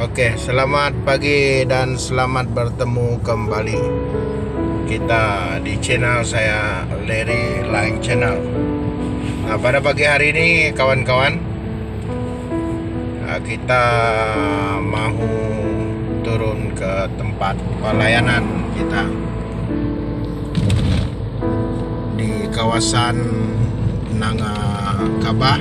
Oke, selamat pagi dan selamat bertemu kembali kita di channel saya, Larry Lang Channel. Nah, pada pagi hari ini kawan-kawan, kita mau turun ke tempat pelayanan kita di kawasan Nangakabah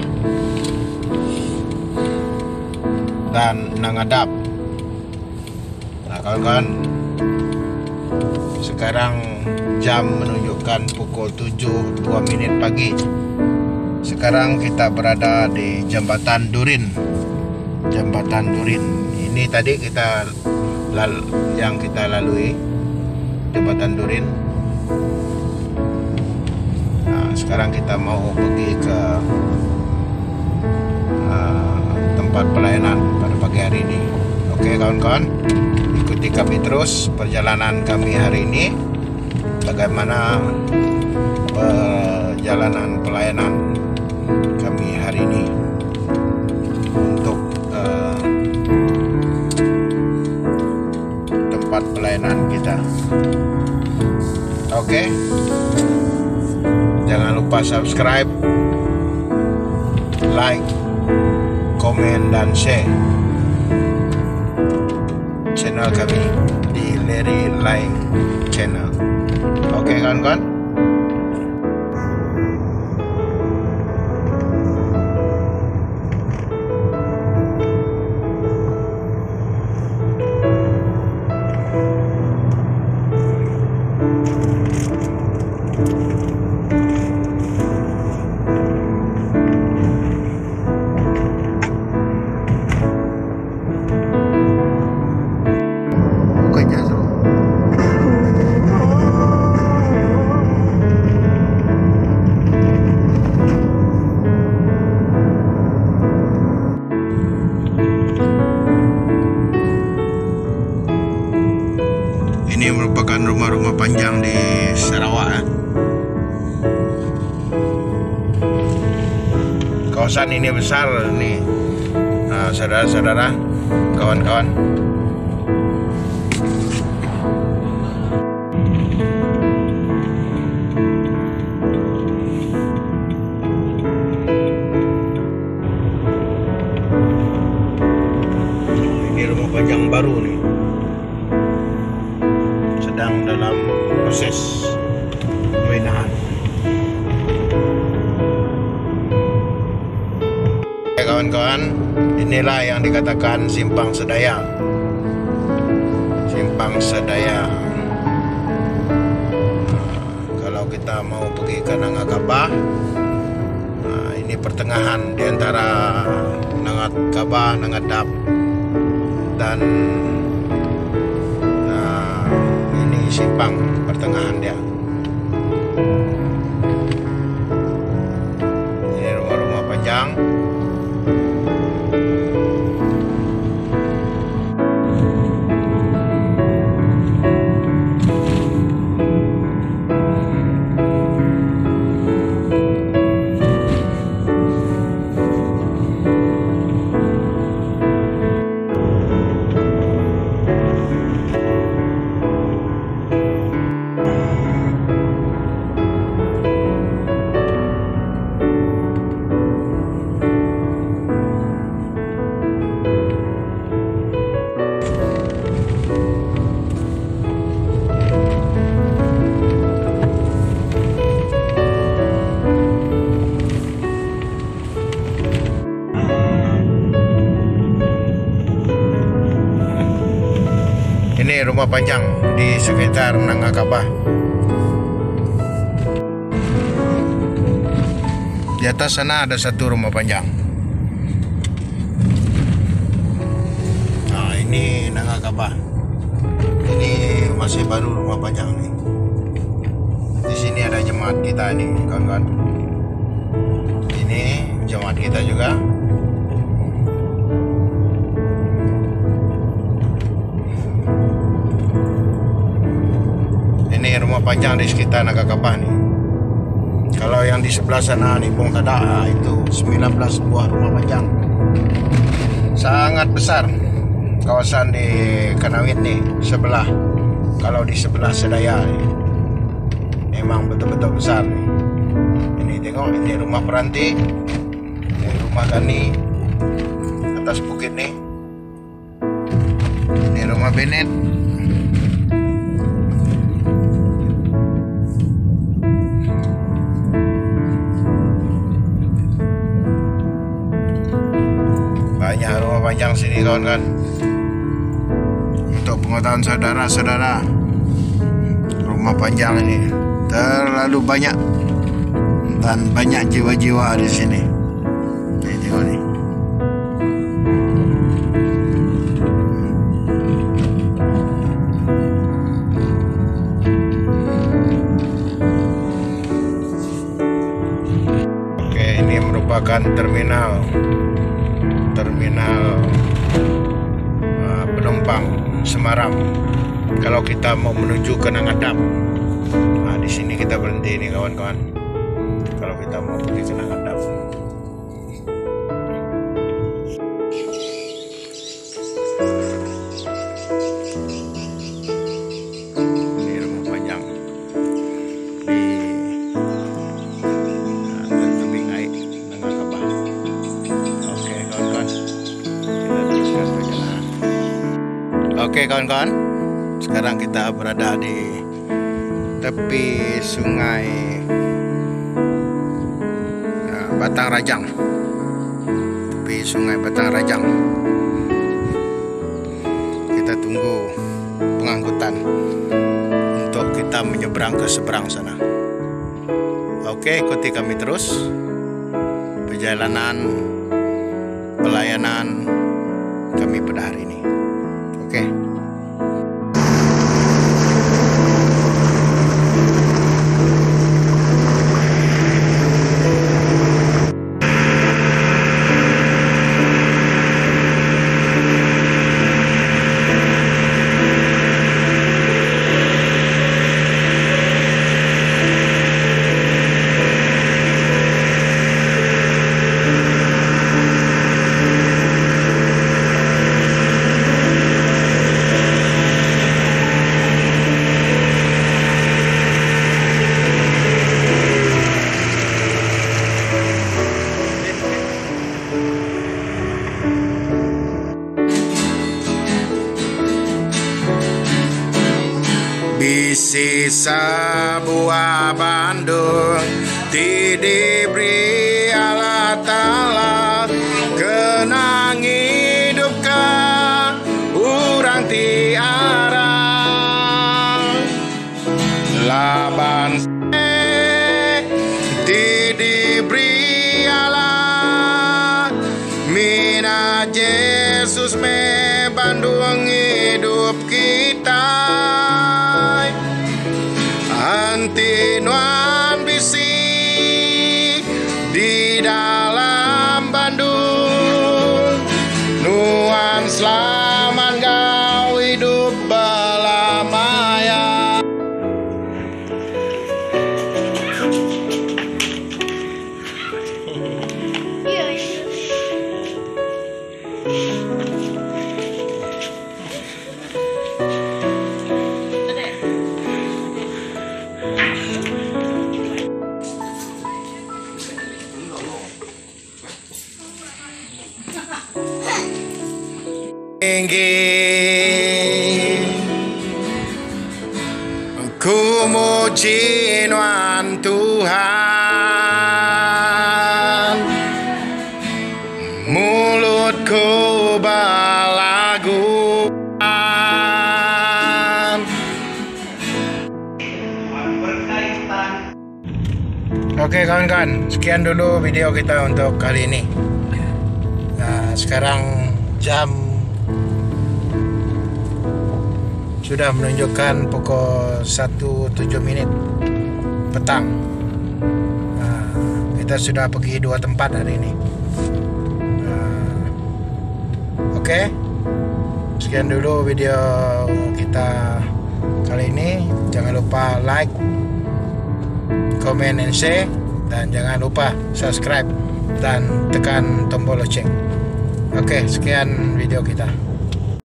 dan Nangadap. Nah kawan-kawan, sekarang jam menunjukkan pukul 7.02 pagi. Sekarang kita berada di Jembatan Durin. Jembatan Durin ini tadi yang kita lalui Jembatan Durin. Nah, sekarang kita mau pergi ke tempat pelayanan pada pagi hari ini. Oke kawan-kawan, ikuti kami terus perjalanan kami hari ini. Bagaimana perjalanan pelayanan kami hari ini untuk tempat pelayanan kita. Oke, jangan lupa subscribe, like, komen dan share channel kami di Larry Lang Channel. Oke kawan-kawan. Ini merupakan rumah-rumah panjang di Sarawak. Kawasan ini besar nih, saudara-saudara, kawan-kawan. Ini rumah panjang baru nih, sedang dalam proses pembinaan. Kawan-kawan, inilah yang dikatakan Simpang Sedaya. Simpang Sedaya. Kalau kita mau pergi ke Nangakabah, ini pertengahan di antara Nangakabah, Nangadap dan simpang pertengahan dia. Ini rumah-rumah panjang. Ini rumah panjang di sekitar Nangakabah. Di atas sana ada satu rumah panjang. Nah, ini Nangakabah. Ini masih baru rumah panjang nih. Di sini ada jemaat kita nih, kawan-kawan. Ini jemaat kita juga. Ini rumah panjang di sekitar Nangakabah nih. Kalau yang di sebelah sana nih Bung Tada, itu 19 buah rumah panjang. Sangat besar. kawasan di Kanawit nih sebelah. Kalau di sebelah Sedaya nih, memang betul-betul besar nih. Ini tengok, ini rumah Peranti, ini rumah Gani atas bukit nih. Ini rumah Benet. Banyak rumah panjang sini kawan-kawan. Untuk pengetahuan saudara-saudara, rumah panjang ini terlalu banyak dan banyak jiwa-jiwa di sini. Nih, tengok nih. Oke, ini merupakan terminal penumpang Semarang. Kalau kita mau menuju ke Nangadap, nah di sini kita berhenti nih kawan-kawan. Kalau kita mau pergi ke Nangadap. Ini rumah panjang di tebing air Nangadap. Oke kawan-kawan, kita teruskan perjalanan. Oke kawan-kawan, sekarang kita berada di tepi sungai Batang Rajang. Tepi sungai Batang Rajang. Kita tunggu pengangkutan untuk kita menyeberang ke seberang sana. Oke, ikuti kami terus perjalanan pelayanan kami pada hari ini. Oke. Bisi sebuah Bandung ti diberi Allah Ta'ala, kenang hidup ka urang tiara laban ti diberi Allah mina Yesus me Bandung hidup kita. Antinuan bisi di dalam Bandung, nuan selamat kau hidup belamaya. Ku muji nuan Tuhan, mulutku balaguan. Oke kawan-kawan, sekian dulu video kita untuk kali ini. Nah, sekarang jam sudah menunjukkan pukul 1.07 petang. Nah, kita sudah pergi 2 tempat hari ini. Oke, sekian dulu video kita kali ini. Jangan lupa like, comment, and share, dan jangan lupa subscribe dan tekan tombol lonceng. Oke, sekian video kita.